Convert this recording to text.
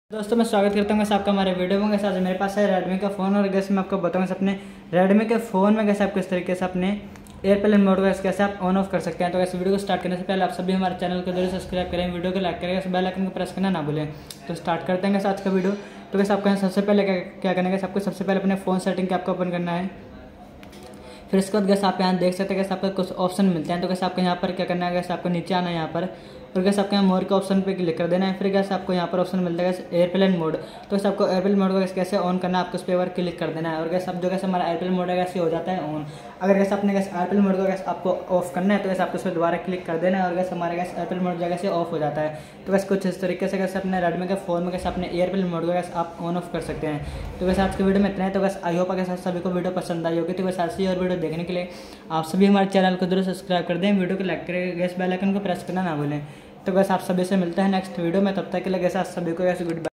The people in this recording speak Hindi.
दोस्तों मैं स्वागत करता हूँ आपका हमारे वीडियो में। आज मेरे पास है रेडमी का फ़ोन और गैस मैं आपको बताऊँगा अपने रेडमी के फ़ोन में कैसे आप किस तरीके से अपने एयरप्लेन मोड को कैसे आप ऑन ऑफ कर सकते हैं। तो इस वीडियो को स्टार्ट करने से पहले आप सभी हमारे चैनल को जरूर सब्सक्राइब करें, वीडियो को लाइक करें, बेल आइकन को प्रेस करना ना भूलें। तो स्टार्ट करते हैं आज का वीडियो। तो कैसे आपको सबसे पहले क्या करना है, आपको सबसे पहले अपने फ़ोन सेटिंग के आपको ओपन करना है। फिर इसके बाद गैस आप यहाँ देख सकते हैं कैसे आपको कुछ ऑप्शन मिलते हैं। तो कैसे आपको यहाँ पर क्या करना है, कैसे आपको नीचे आना है यहाँ पर और कैसे आपको यहाँ मोर के ऑप्शन पे क्लिक कर देना है। फिर कैसे आपको यहाँ पर ऑप्शन मिलता है एयरप्लेन मोड। तो कैसे आपको एयरप्लेन मोड को कैसे ऑन करना है, आपको उस पर क्लिक कर देना है और कैसे आप जो कैसे हमारा एयरप्लेन मोड है कैसे हो जाता है ऑन। अगर कैसे आपने कैसे एयरप्लेन मोड को कैसे आपको ऑफ करना है तो कैसे आपको उस पर दोबारा क्लिक कर देना है और कैसे हमारे कैसे एयरप्लेन मोड जगह से ऑफ हो जाता है। तो कैसे कुछ इस तरीके से कैसे अपने रेडमी के फ़ोन में कैसे अपने एयरप्लेन मोड को कैसे आप ऑन ऑफ कर सकते हैं। तो वैसे आज के वीडियो में इतना है। तो बस आई होप के साथ सभी को वीडियो पसंद आई होगी। तो वैसे ऐसी और वीडियो देखने के लिए आप सभी हमारे चैनल को जरूर सब्सक्राइब कर दें, वीडियो को लाइक करें, गैस बेल आइकन को प्रेस करना ना भूलें। तो बस आप सभी से मिलते हैं नेक्स्ट वीडियो में, तब तक के लिए गैस आप सभी को गैस गुड बाय।